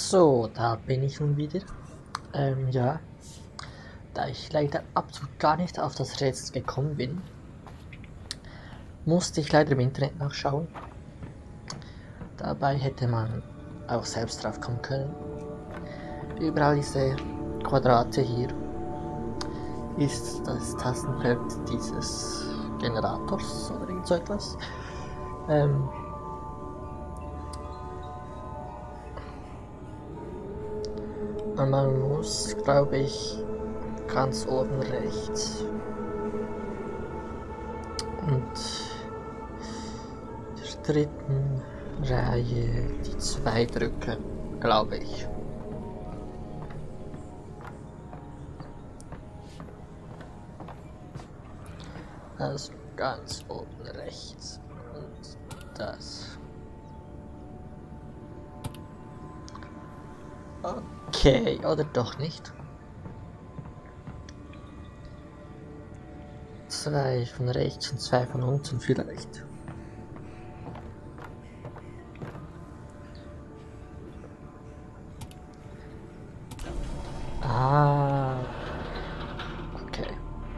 So, da bin ich nun wieder. Ja, da ich leider absolut gar nicht auf das Rätsel gekommen bin, musste ich leider im Internet nachschauen. Dabei hätte man auch selbst drauf kommen können. Überall diese Quadrate hier ist das Tastenfeld dieses Generators oder irgend so etwas. Und man muss, glaube ich, ganz oben rechts und der dritten Reihe die 2 drücken, glaube ich. Also ganz oben rechts und das. Okay, oder doch nicht. 2 von rechts und 2 von unten vielleicht. Ah, okay.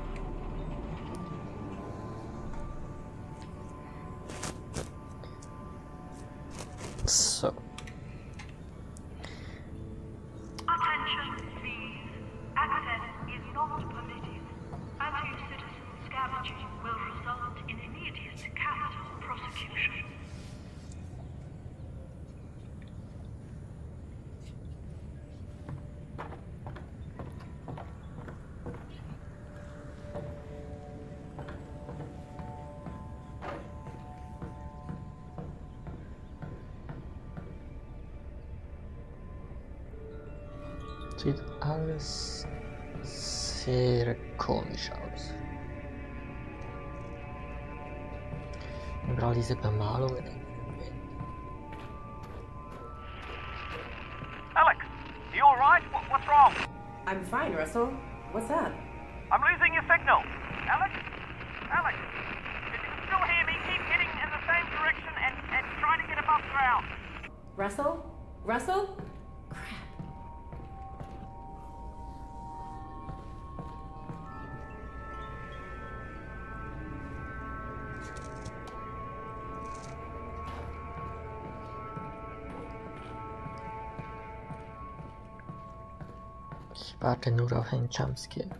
So. Sieht alles sehr komisch aus. Überall diese Bemalungen. Alex, you alright? What's wrong? I'm fine, Russell. What's up? I'm losing your signal. Alex? Alex? If you can still hear me, keep heading in the same direction and try to get above ground. Russell? Russell? Ich warte nur auf einen Jumpscare.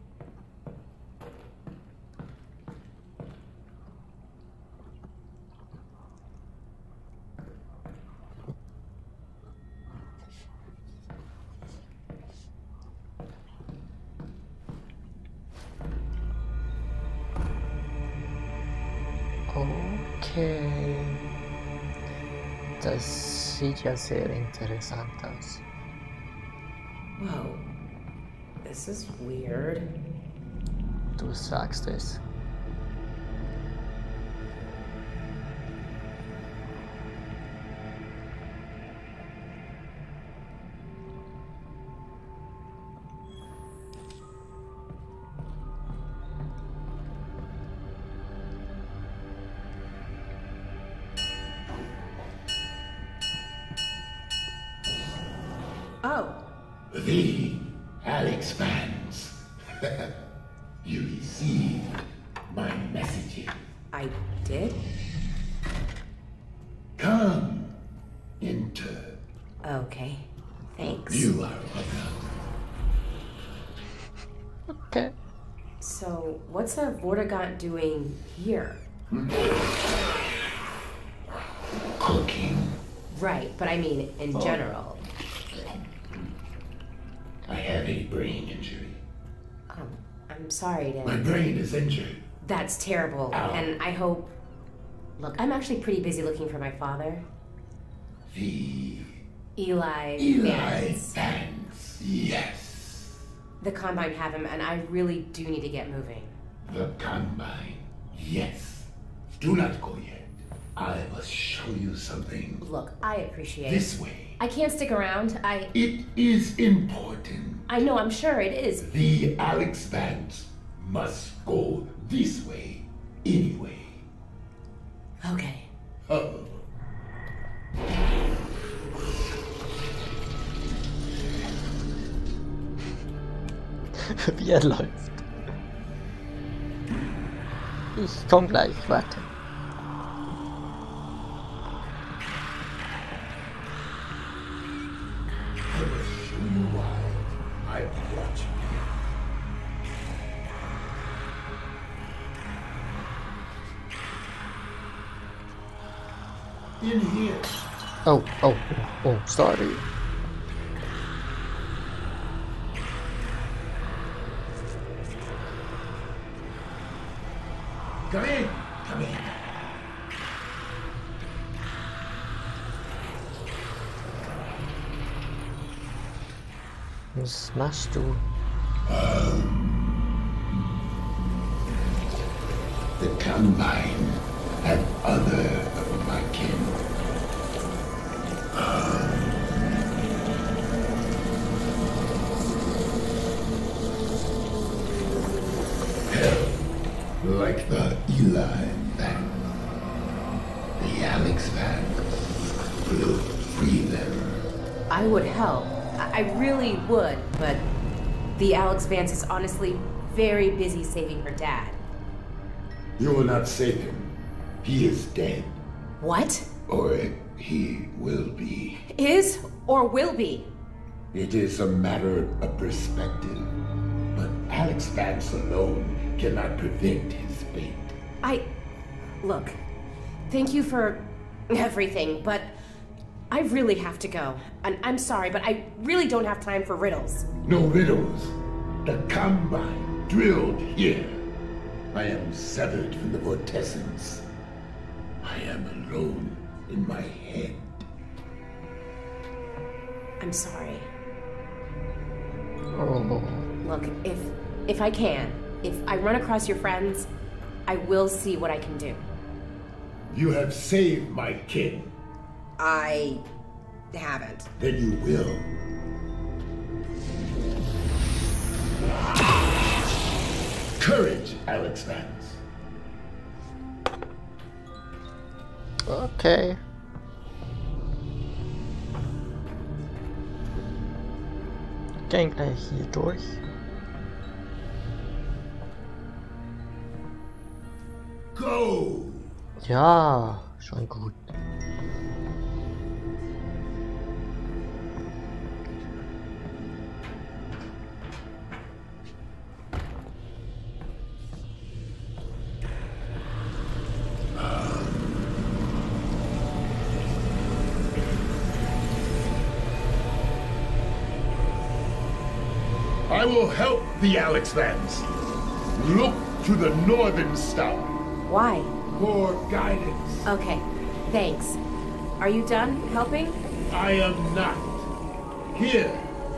Okay. Das sieht ja sehr interessant aus. Whoa. This is weird. Du sagst es. Oh. The Alex fans. You received my messages. I did? Come, enter. Okay. Thanks. You are welcome. Okay. So, what's a Vortigaunt doing here? Cooking. Right, but I mean in general. I have a brain injury. I'm sorry My to... brain is injured. That's terrible. Ow. And I hope... Look, I'm actually pretty busy looking for my father. The Eli Eli Vance. fans. Yes. The Combine have him, and I really do need to get moving. The Combine. Yes. Do not go yet. I must show you something. Look, I appreciate This it. way. I can't stick around. It is important. I know, I'm sure it is. The Alex Vance must go this way anyway. Okay. Oh. wie er läuft. Ich komm gleich, warte. I will show you why I brought you here. In here. Oh, sorry. Come in. Come in. Was machst du? The Combine and other of my kin. Hell, like the Eli Bank, the Alex Bank will free them. I would help. I really would, but the Alex Vance is honestly very busy saving her dad. You will not save him. He is dead. What? Or he will be. Is or will be? It is a matter of perspective. But Alex Vance alone cannot prevent his fate. Look, thank you for everything, but I really have to go. And I'm sorry, but I really don't have time for riddles. No riddles. The Combine drilled here. I am severed from the vortessence. I am alone in my head. I'm sorry. Oh. Look, if I can, if I run across your friends, I will see what I can do. You have saved my kin. I haven't. Then you will. Courage, Alex Vance. Okay. Gehen gleich hier durch. Go! Ja, schon gut. I will help the Alex Vance. Look to the Northern Star Why? for guidance. Okay, thanks. Are you done helping? I am not. Here.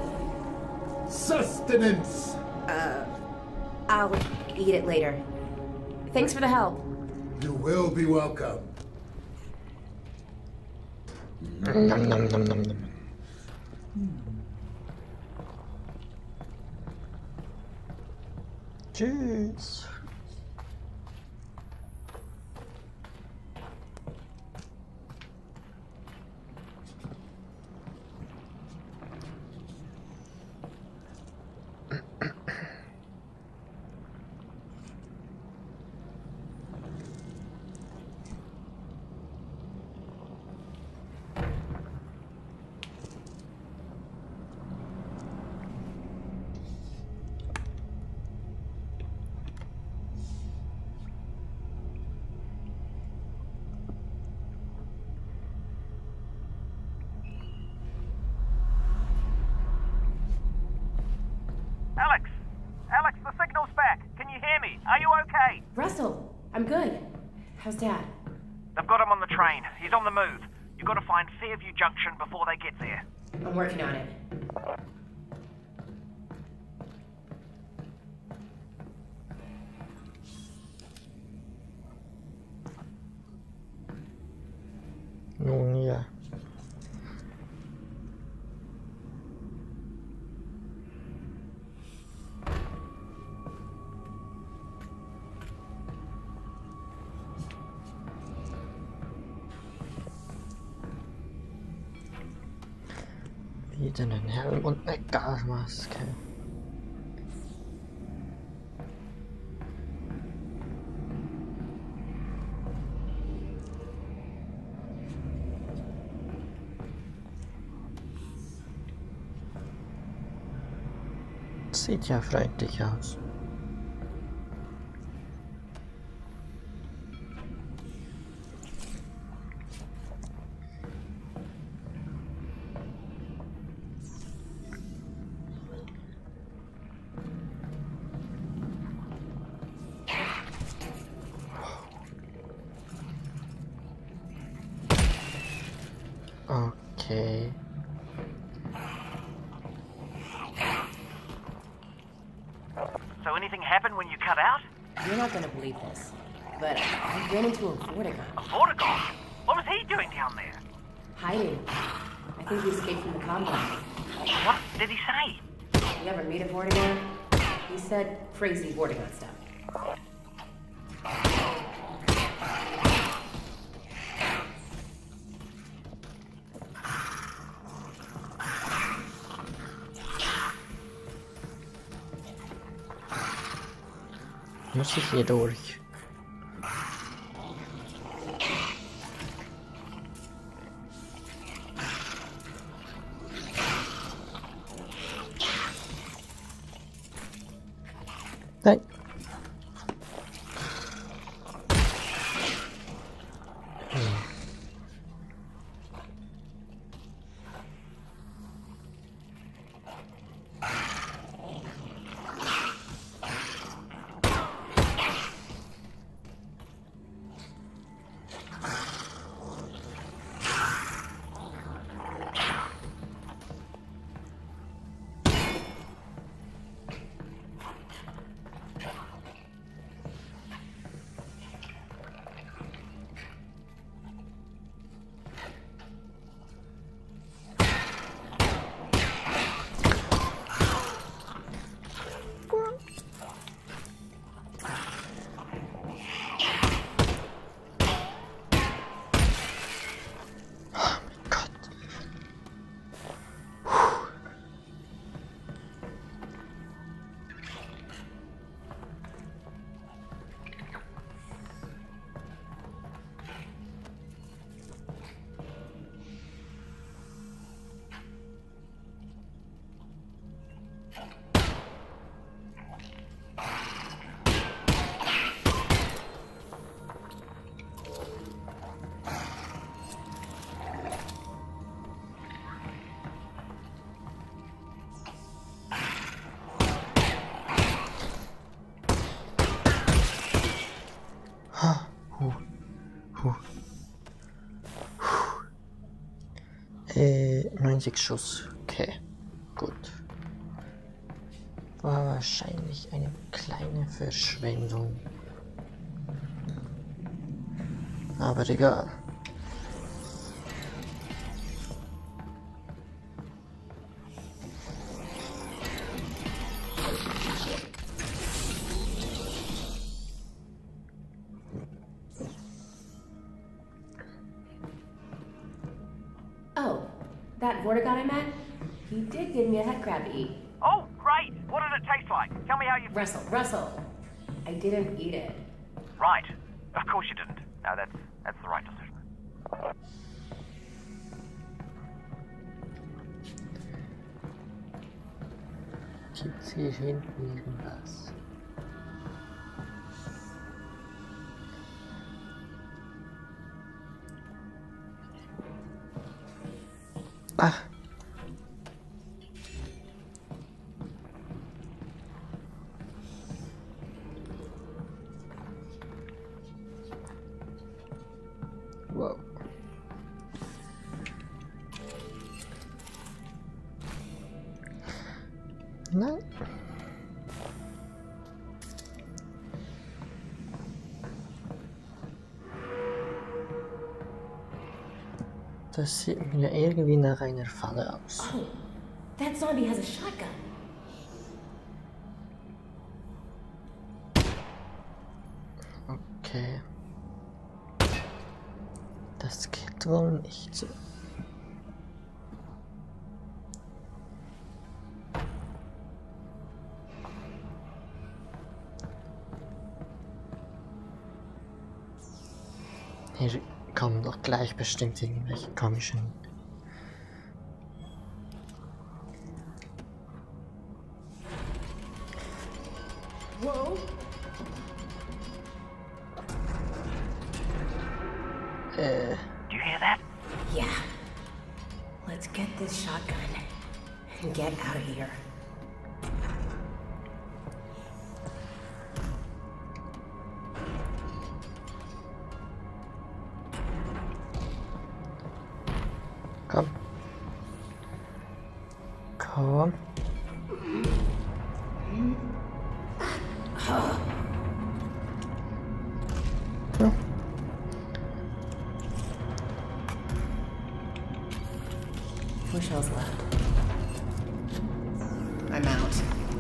Sustenance. I'll eat it later. Thanks for the help. You will be welcome. Nom, nom, nom, nom, nom. Tschüss. Alex, the signal's back. Can you hear me? Are you okay? Russell, I'm good. How's Dad? They've got him on the train. He's on the move. You've got to find Fairview Junction before they get there. I'm working on it. Nun ja. Wieder einen Helm und eine Gasmaske. Sieht ja freundlich aus. Okay. So anything happened when you cut out? You're not gonna believe this, but I ran into a Vortigaunt. A Vortigaunt? What was he doing down there? Hiding. I think he escaped from the combat. What did he say? You ever meet a Vortigaunt? He said crazy Vortigaunt stuff. Muss ich hier durch? Nein. Puh. 90 Schuss. Okay, gut. War wahrscheinlich eine kleine Verschwendung. Aber egal. Oh, that Vortigaunt I met? He did give me a head crab to eat. Oh, great! What did it taste like? Tell me how you... Russell. I didn't eat it. Right. Of course you didn't. No, that's the right decision. Gibt's hier hinten irgendwas? Ach. Wow. Nein. Das sieht mir irgendwie nach einer Falle aus. Oh, that zombie has a shotgun. Okay. Das geht wohl nicht so. Hier kommen doch gleich bestimmt irgendwelche komischen... this shotgun and get out of here. Komm. Komm. Ja. Wish I was left. I'm out.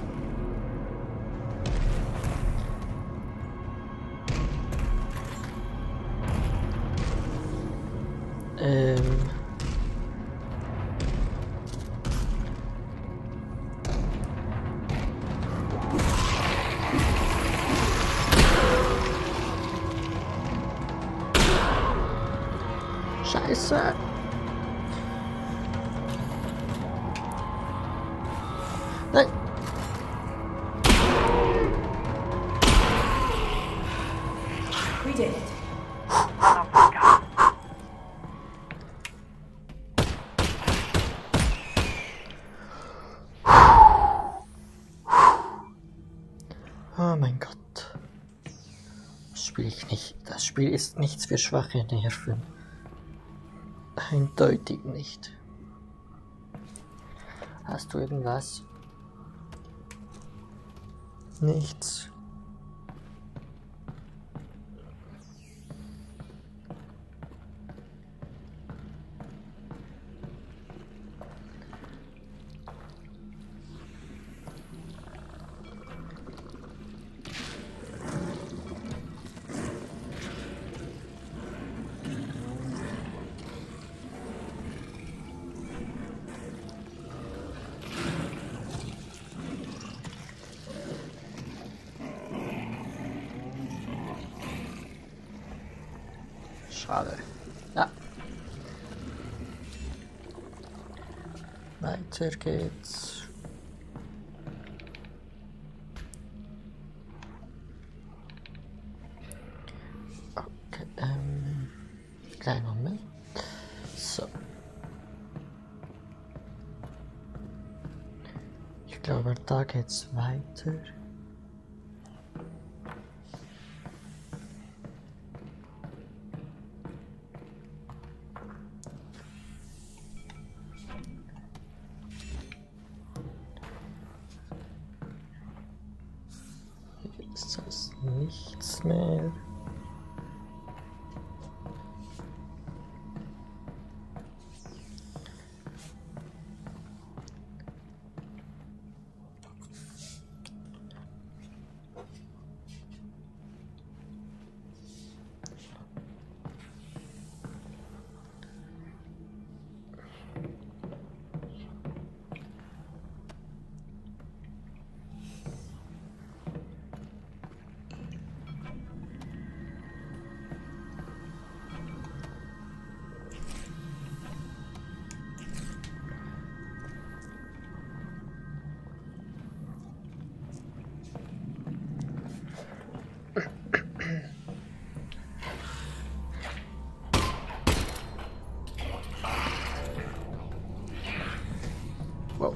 Scheiße. Nein. We did it. Oh, thank God. Oh mein Gott. Das spiele ich nicht. Das Spiel ist nichts für schwache Nerven. Eindeutig nicht. Hast du irgendwas? Nichts. Schade. Ja. Weiter geht's. Okay, kleinen Moment. So. Ich glaube, da geht's weiter. Ist das nichts mehr? Wow.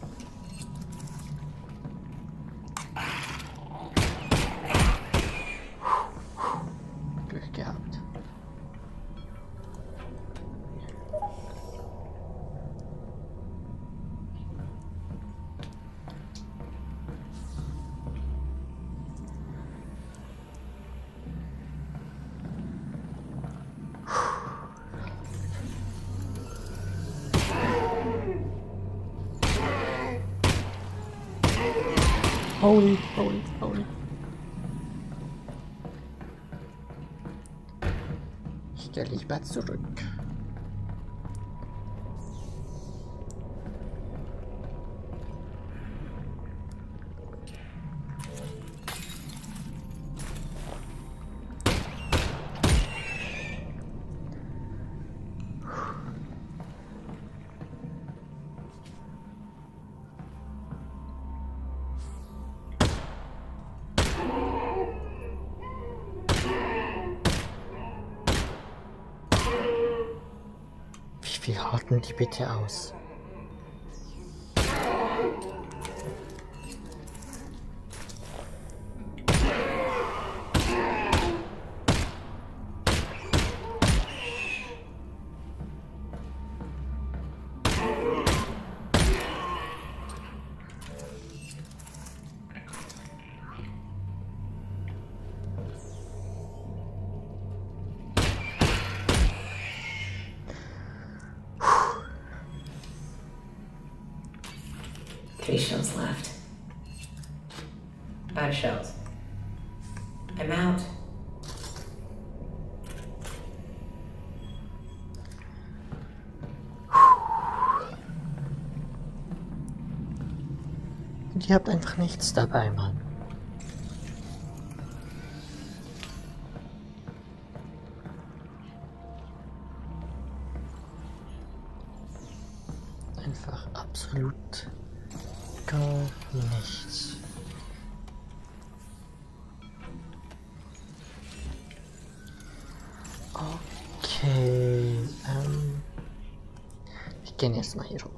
Glück gehabt. Holy. Stell dich mal zurück. Wie viel halten die bitte aus? Three shells left. Out of shells. I'm out. Und ihr habt einfach nichts dabei, Mann. Einfach absolut gar nichts. Okay, wir gehen jetzt mal hier hoch.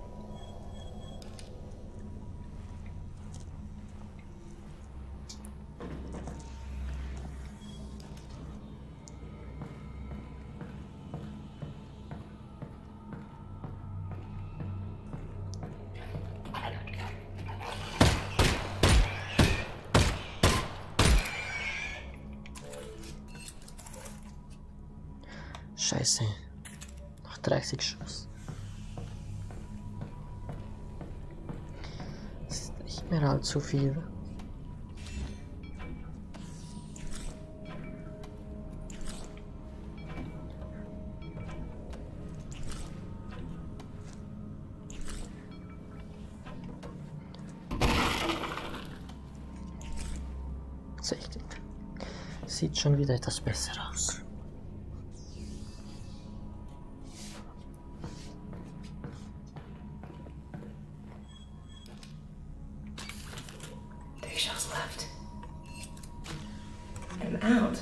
Scheiße. Noch 30 Schuss. Das ist nicht mehr allzu viel. Tatsächlich. Sieht schon wieder etwas besser aus. Out.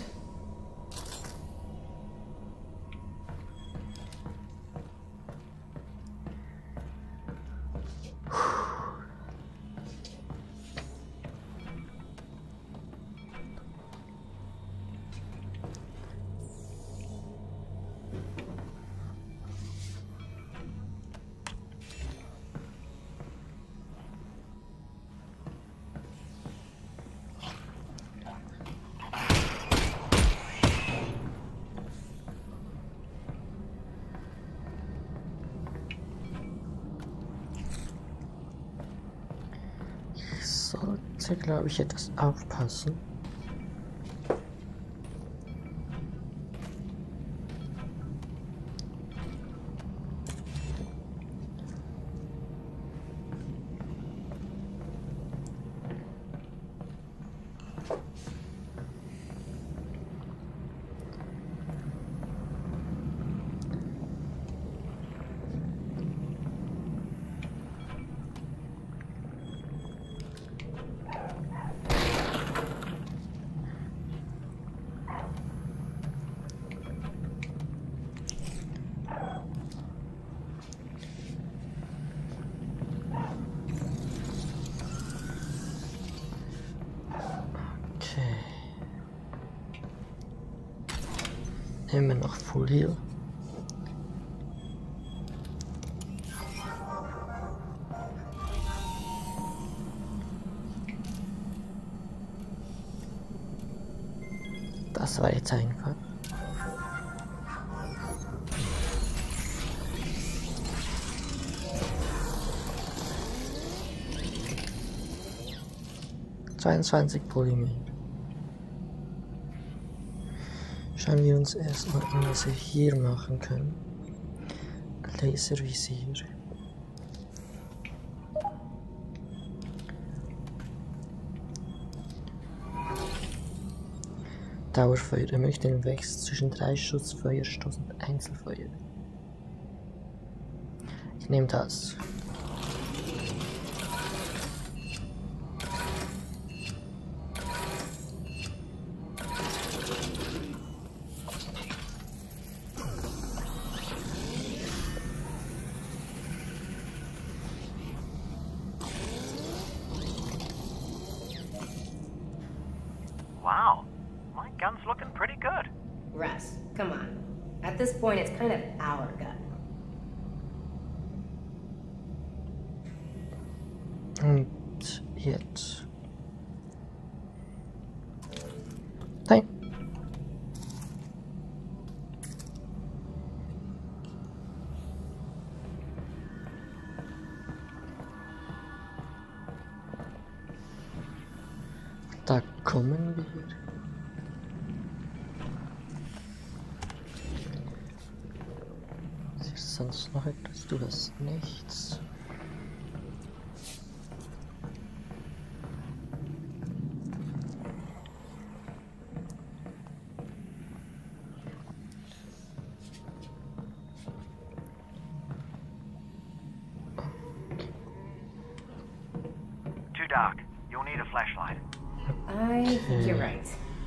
Sollte, glaube ich, etwas aufpassen. Immer noch Full Heal. Das war jetzt einfach. Polymer. Schauen wir uns erstmal an, was wir hier machen können. Laservisier. Dauerfeuer ermöglicht den Wechsel zwischen 3 Schuss, Feuerstoß und Einzelfeuer. Ich nehme das. this point, it's kind of our gun. Und jetzt. Nein. Da kommen wir. Ist sonst noch etwas? Du hast nichts. Too dark. You'll need a flashlight. I think you're right.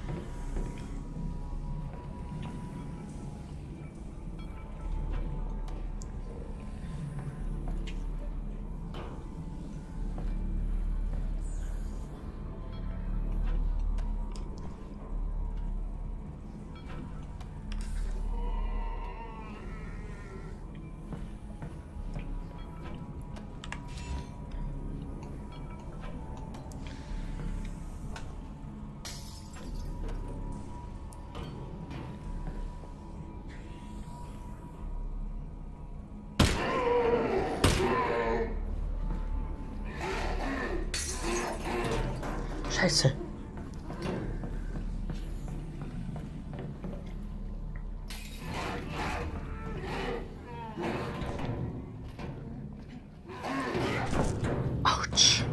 Scheiße. Autsch.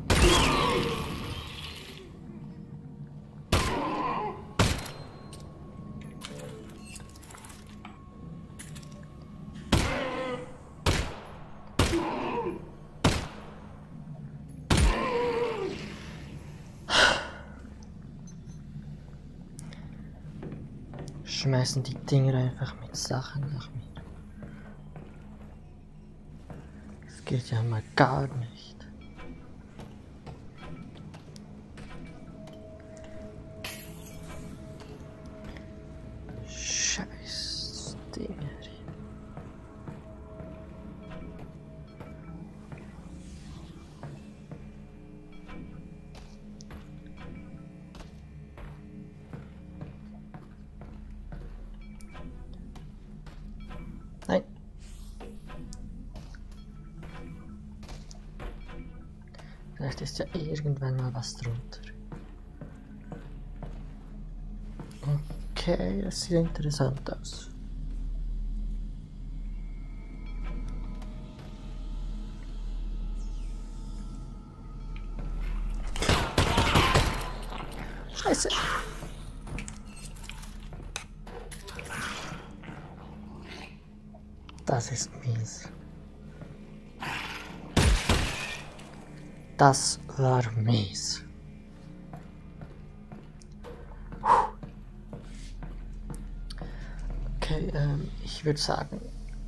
Schmeißen die Dinger einfach mit Sachen nach mir. Das geht ja mal gar nicht. Scheiß Dinger. Nein. Vielleicht ist ja irgendwann mal was drunter. Okay, das sieht interessant aus. Scheiße. Das ist mies. Das war mies. Okay, ich würde sagen,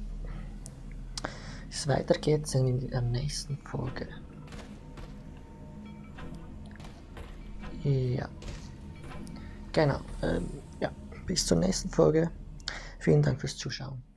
es weitergeht in der nächsten Folge. Ja. Genau, ja, bis zur nächsten Folge. Vielen Dank fürs Zuschauen.